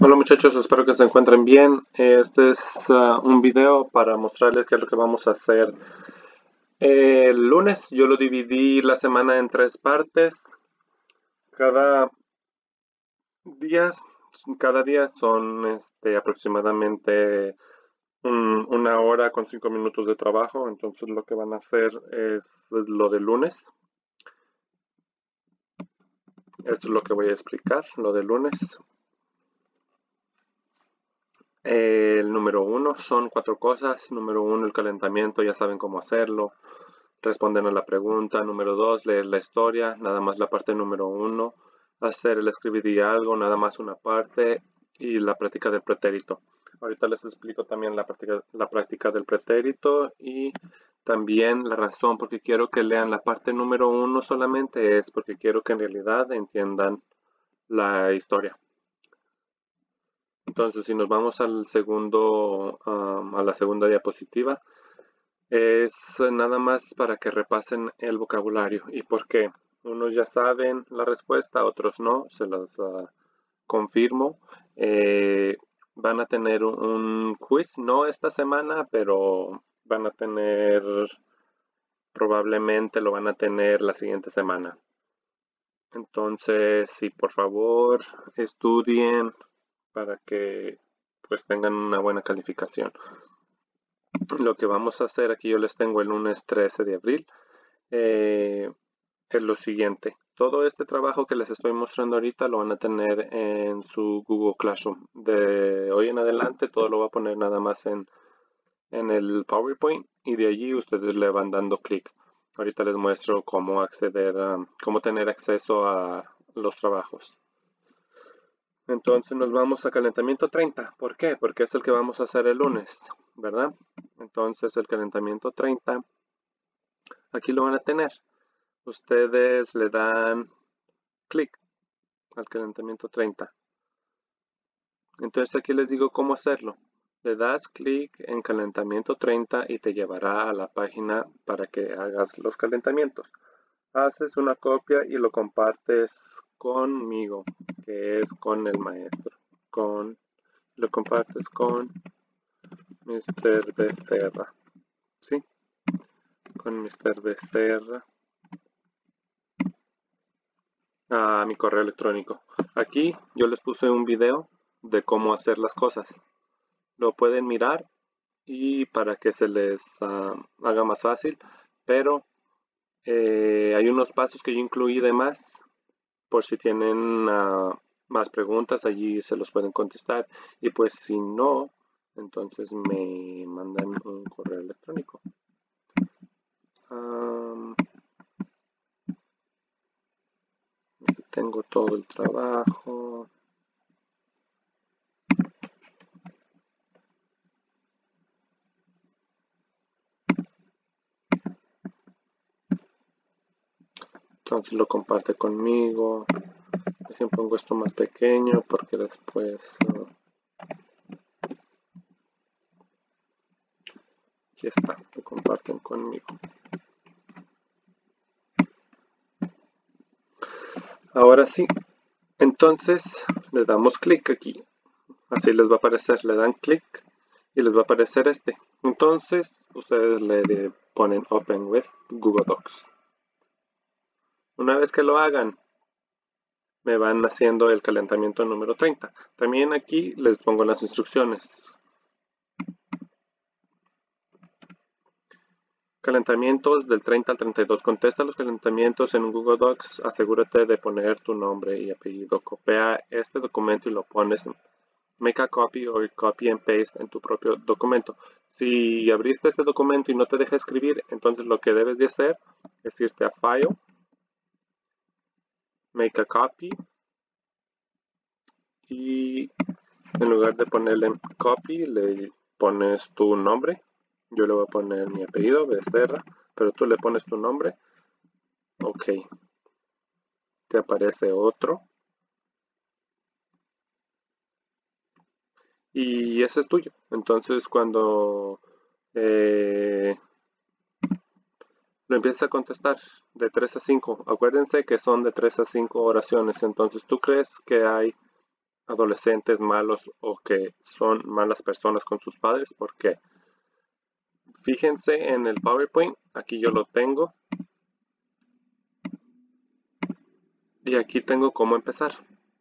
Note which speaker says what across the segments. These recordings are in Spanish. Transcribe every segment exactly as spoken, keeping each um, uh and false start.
Speaker 1: Hola muchachos, espero que se encuentren bien. Este es uh, un video para mostrarles qué es lo que vamos a hacer el lunes. Yo lo dividí la semana en tres partes. Cada día, cada día son este, aproximadamente un, una hora con cinco minutos de trabajo. Entonces lo que van a hacer es lo del lunes. Esto es lo que voy a explicar, lo del lunes. El número uno son cuatro cosas. Número uno, el calentamiento, ya saben cómo hacerlo. Responden a la pregunta. Número dos, leer la historia, nada más la parte número uno. Hacer el escribir y algo, nada más una parte. Y la práctica del pretérito. Ahorita les explico también la práctica, la práctica del pretérito y también la razón por qué quiero que lean la parte número uno solamente es porque quiero que en realidad entiendan la historia. Entonces, si nos vamos al segundo, um, a la segunda diapositiva, es nada más para que repasen el vocabulario. ¿Y por qué? Unos ya saben la respuesta, otros no, se los uh, confirmo. Eh, van a tener un, un quiz, no esta semana, pero van a tener, probablemente lo van a tener la siguiente semana. Entonces, sí, por favor, estudien para que pues tengan una buena calificación. Lo que vamos a hacer aquí, yo les tengo el lunes trece de abril, eh, es lo siguiente. Todo este trabajo que les estoy mostrando ahorita lo van a tener en su Google Classroom. De hoy en adelante todo lo voy a poner nada más en, en el PowerPoint y de allí ustedes le van dando clic. Ahorita les muestro cómo acceder, a, cómo tener acceso a los trabajos. Entonces nos vamos a calentamiento treinta. ¿Por qué? Porque es el que vamos a hacer el lunes, ¿verdad? Entonces el calentamiento treinta, aquí lo van a tener. Ustedes le dan clic al calentamiento treinta. Entonces aquí les digo cómo hacerlo. Le das clic en calentamiento treinta y te llevará a la página para que hagas los calentamientos. Haces una copia y lo compartes conmigo, que es con el maestro. Con, lo compartes con mister Becerra. ¿Sí? Con mister Becerra. A mi correo electrónico. Aquí yo les puse un video de cómo hacer las cosas. Lo pueden mirar y para que se les uh, haga más fácil, pero eh, hay unos pasos que yo incluí de más por si tienen uh, más preguntas, allí se los pueden contestar y pues si no, entonces me mandan un correo electrónico. Um, tengo todo el trabajo. Entonces lo comparte conmigo. Por ejemplo, pongo esto más pequeño porque después uh, aquí está, lo comparten conmigo. Ahora sí, entonces le damos clic aquí. Así les va a aparecer, le dan clic y les va a aparecer este. Entonces ustedes le ponen Open with Google Docs. Una vez que lo hagan, me van haciendo el calentamiento número treinta. También aquí les pongo las instrucciones. Calentamientos del treinta al treinta y dos. Contesta los calentamientos en Google Docs. Asegúrate de poner tu nombre y apellido. Copia este documento y lo pones en Make a copy or copy and paste en tu propio documento. Si abriste este documento y no te deja escribir, entonces lo que debes de hacer es irte a File, Make a copy y en lugar de ponerle copy le pones tu nombre. Yo le voy a poner mi apellido, Becerra, pero tú le pones tu nombre. Ok. Te aparece otro. Y ese es tuyo. Entonces cuando eh, lo empiezas a contestar de tres a cinco, acuérdense que son de tres a cinco oraciones. Entonces tú crees que hay adolescentes malos o que son malas personas con sus padres. ¿Por qué? Fíjense en el PowerPoint, aquí yo lo tengo. Y aquí tengo cómo empezar.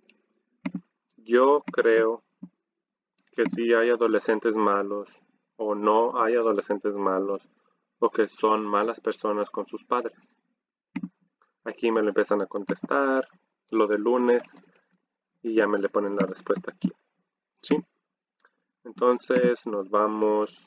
Speaker 1: Yo creo que sí hay adolescentes malos o no hay adolescentes malos o que son malas personas con sus padres. Aquí me lo empiezan a contestar, lo del lunes, y ya me le ponen la respuesta aquí. ¿Sí? Entonces nos vamos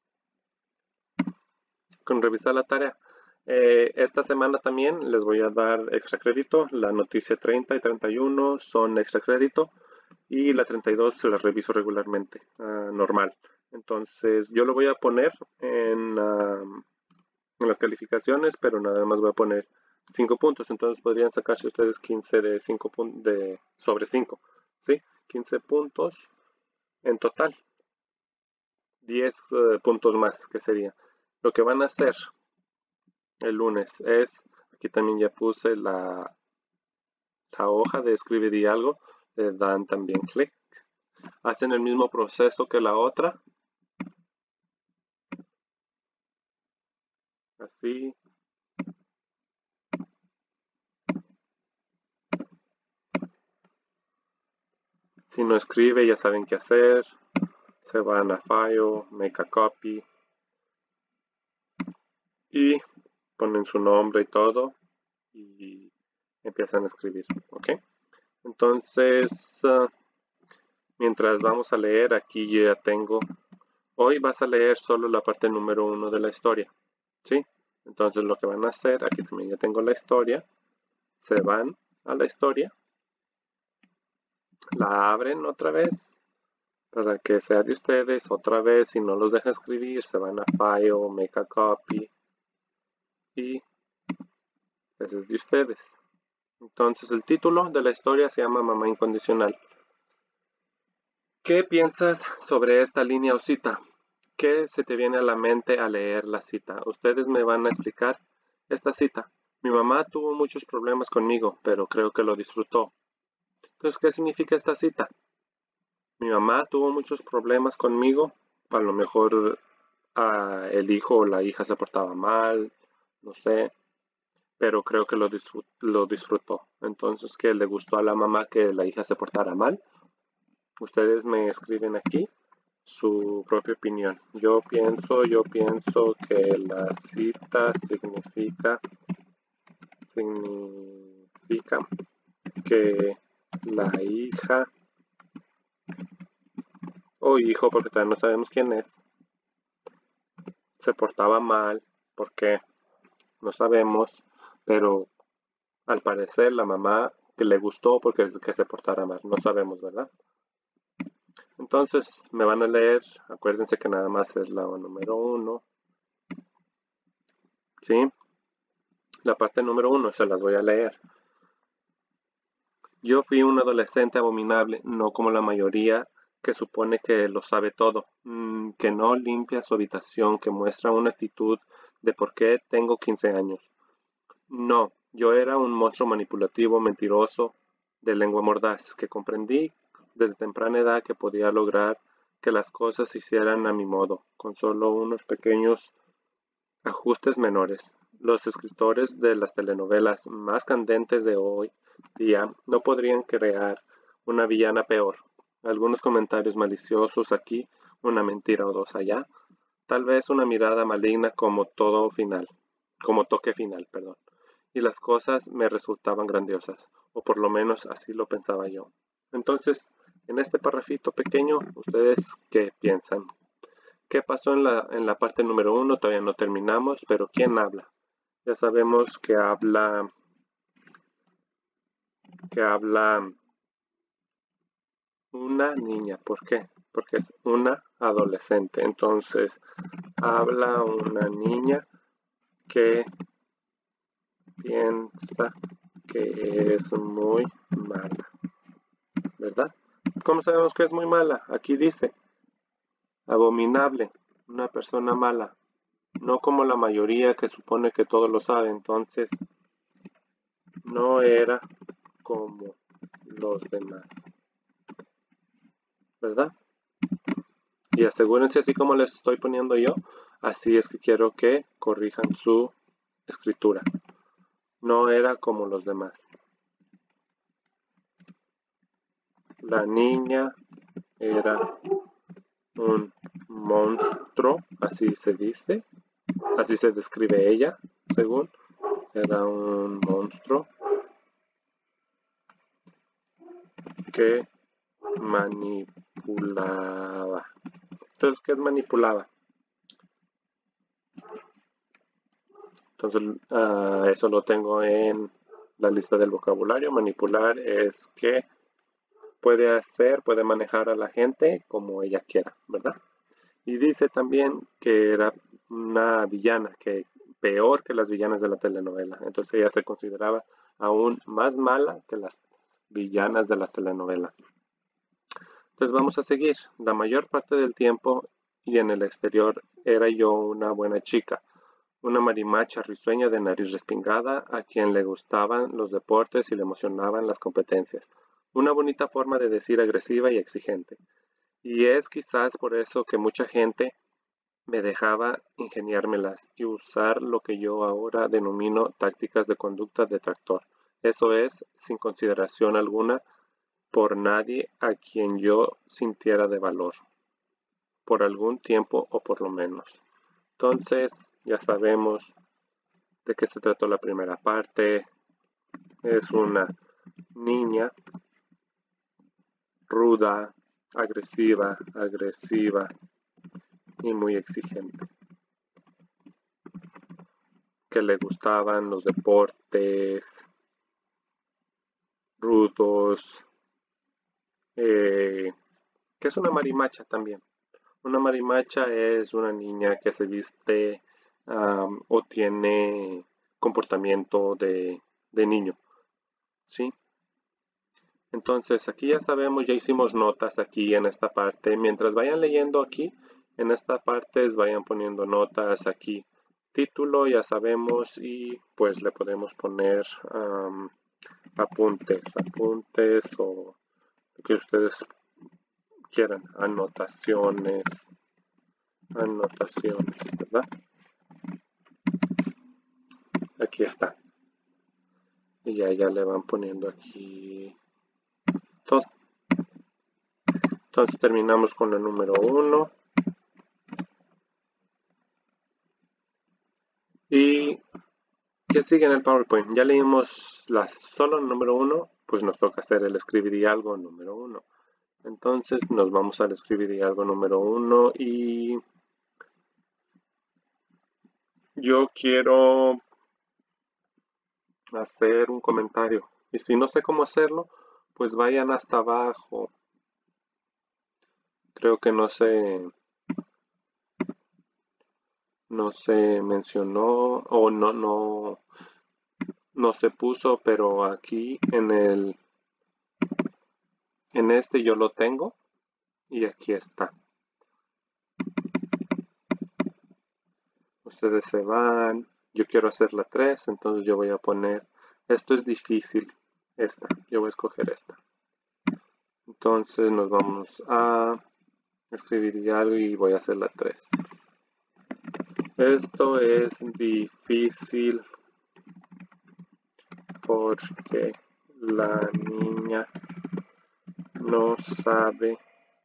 Speaker 1: con revisar la tarea. Eh, esta semana también les voy a dar extra crédito. La noticia treinta y treinta y uno son extra crédito y la treinta y dos se la reviso regularmente, uh, normal. Entonces yo lo voy a poner en, uh, en las calificaciones, pero nada más voy a poner cinco puntos. Entonces podrían sacarse ustedes quince de cinco de sobre cinco, ¿sí? quince puntos en total. diez uh, puntos más, que sería. Lo que van a hacer el lunes es, aquí también ya puse la, la hoja de escribir y algo, le dan también clic. Hacen el mismo proceso que la otra. Así. Si no escribe, ya saben qué hacer. Se van a File, Make a Copy. Y ponen su nombre y todo. Y empiezan a escribir. ¿Ok? Entonces, uh, mientras vamos a leer, aquí yo ya tengo. Hoy vas a leer solo la parte número uno de la historia. ¿Sí? Entonces lo que van a hacer, aquí también ya tengo la historia. Se van a la historia. La abren otra vez para que sea de ustedes. Otra vez, si no los deja escribir, se van a File, Make a Copy. Y ese es de ustedes. Entonces el título de la historia se llama Mamá Incondicional. ¿Qué piensas sobre esta línea o cita? ¿Qué se te viene a la mente al leer la cita? Ustedes me van a explicar esta cita. Mi mamá tuvo muchos problemas conmigo, pero creo que lo disfrutó. Entonces, ¿qué significa esta cita? Mi mamá tuvo muchos problemas conmigo. A lo mejor uh, el hijo o la hija se portaba mal, no sé. Pero creo que lo, disfrut lo disfrutó. Entonces, ¿qué le gustó a la mamá que la hija se portara mal? Ustedes me escriben aquí su propia opinión. Yo pienso, yo pienso que la cita significa, significa que la hija o hijo, porque todavía no sabemos quién es, se portaba mal, porque no sabemos, pero al parecer la mamá que le gustó porque que se portara mal, no sabemos, ¿verdad? Entonces me van a leer, acuérdense que nada más es la número uno, ¿sí? La parte número uno se las voy a leer. Yo fui un adolescente abominable, no como la mayoría que supone que lo sabe todo, mmm, que no limpia su habitación, que muestra una actitud de por qué tengo quince años. No, yo era un monstruo manipulativo, mentiroso, de lengua mordaz, que comprendí desde temprana edad que podía lograr que las cosas se hicieran a mi modo, con solo unos pequeños ajustes menores. Los escritores de las telenovelas más candentes de hoy día no podrían crear una villana peor. Algunos comentarios maliciosos aquí, una mentira o dos allá, tal vez una mirada maligna como todo final, como toque final, perdón. Y las cosas me resultaban grandiosas, o por lo menos así lo pensaba yo. Entonces, en este parrafito pequeño, ¿ustedes qué piensan? ¿Qué pasó en la, en la parte número uno? Todavía no terminamos, pero ¿quién habla? Ya sabemos que habla, que habla una niña. ¿Por qué? Porque es una adolescente. Entonces, habla una niña que piensa que es muy mala, ¿verdad? ¿Cómo sabemos que es muy mala? Aquí dice, abominable, una persona mala, no como la mayoría que supone que todo lo sabe. Entonces, no era como los demás. ¿verdad? Y asegúrense, así como les estoy poniendo yo, así es que quiero que corrijan su escritura. No era como los demás. La niña era un monstruo, así se dice, así se describe ella, según. Era un monstruo que manipulaba. Entonces, ¿qué es manipulaba? Entonces, uh, eso lo tengo en la lista del vocabulario. Manipular es que puede hacer, puede manejar a la gente como ella quiera, ¿verdad? Y dice también que era una villana, que peor que las villanas de la telenovela. Entonces ella se consideraba aún más mala que las villanas de la telenovela. Entonces vamos a seguir. La mayor parte del tiempo y en el exterior era yo una buena chica, una marimacha risueña de nariz respingada a quien le gustaban los deportes y le emocionaban las competencias. Una bonita forma de decir agresiva y exigente. Y es quizás por eso que mucha gente me dejaba ingeniármelas y usar lo que yo ahora denomino tácticas de conducta detractor. Eso es, sin consideración alguna por nadie a quien yo sintiera de valor, por algún tiempo o por lo menos. Entonces, ya sabemos de qué se trató la primera parte. Es una niña ruda, agresiva, agresiva y muy exigente, que le gustaban los deportes rudos, eh, que es una marimacha también. Una marimacha es una niña que se viste um, o tiene comportamiento de, de niño, ¿sí? Entonces aquí ya sabemos, ya hicimos notas aquí en esta parte. Mientras vayan leyendo aquí, en esta parte vayan poniendo notas aquí. Título ya sabemos y pues le podemos poner um, apuntes, apuntes o lo que ustedes quieran, anotaciones, anotaciones, ¿verdad? Aquí está. Y ya, ya le van poniendo aquí todo. Entonces terminamos con el número uno. Y ¿qué sigue en el PowerPoint? Ya leímos la, solo el número uno, pues nos toca hacer el escribir y algo número uno. Entonces nos vamos al escribir y algo número uno y yo quiero hacer un comentario. Y si no sé cómo hacerlo, pues vayan hasta abajo. Creo que no se, no se mencionó o no, no, no se puso, pero aquí en el, en este yo lo tengo y aquí está. Ustedes se van, yo quiero hacer la tres, entonces yo voy a poner, esto es difícil, esta, yo voy a escoger esta. Entonces nos vamos a escribir algo y voy a hacer la tres. Esto es difícil porque la niña no sabe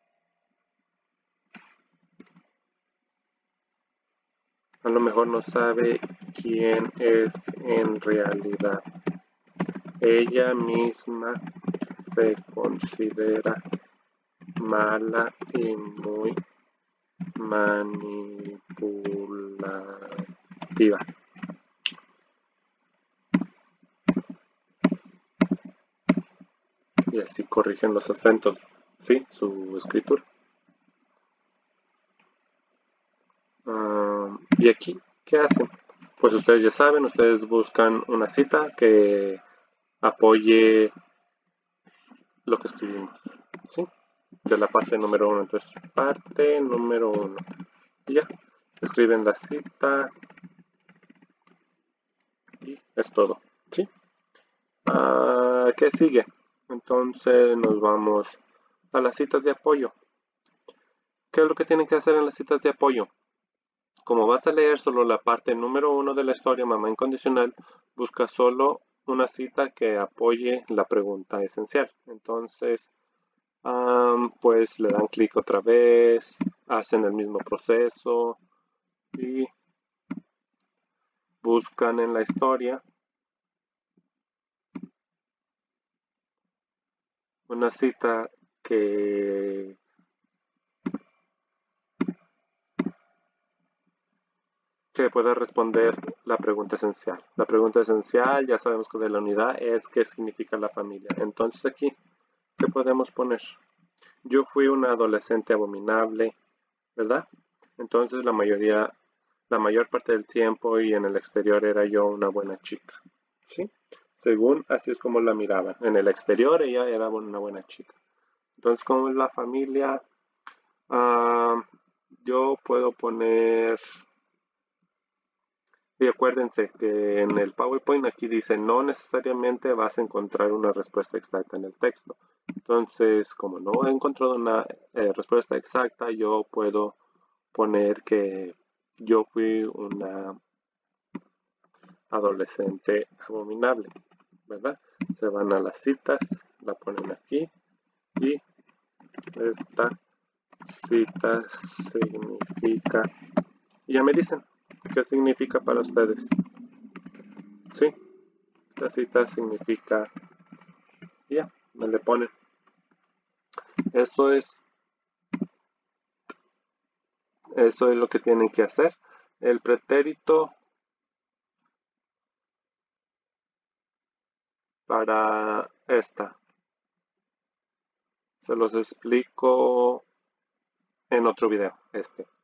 Speaker 1: a lo mejor no sabe quién es en realidad. Ella misma se considera mala y muy manipulativa. Y así corrigen los acentos, ¿sí? Su escritura. Uh, y aquí, ¿qué hacen? Pues ustedes ya saben, ustedes buscan una cita que apoye lo que escribimos, ¿sí? De la parte número uno. Entonces, parte número uno. Y ya, escriben la cita y es todo, ¿sí? Uh, ¿Qué sigue? Entonces nos vamos a las citas de apoyo. ¿Qué es lo que tienen que hacer en las citas de apoyo? Como vas a leer solo la parte número uno de la historia Mamá Incondicional, busca solo una cita que apoye la pregunta esencial. Entonces, um, pues le dan clic otra vez, hacen el mismo proceso y buscan en la historia una cita que que pueda responder la pregunta esencial. La pregunta esencial, ya sabemos que de la unidad es qué significa la familia. Entonces aquí, ¿qué podemos poner? Yo fui una adolescente abominable, ¿verdad? Entonces la mayoría, la mayor parte del tiempo y en el exterior era yo una buena chica, ¿sí? Según así es como la miraban. En el exterior ella era una buena chica. Entonces, ¿cómo es la familia? Uh, yo puedo poner. Y acuérdense que en el PowerPoint aquí dice no necesariamente vas a encontrar una respuesta exacta en el texto. Entonces, como no he encontrado una eh, respuesta exacta, yo puedo poner que yo fui una adolescente abominable, ¿verdad? Se van a las citas, la ponen aquí y esta cita significa, y ya me dicen qué significa para ustedes. Sí, esta cita significa, ya, me le ponen. Eso es, eso es lo que tienen que hacer. El pretérito para esta, se los explico en otro video, este.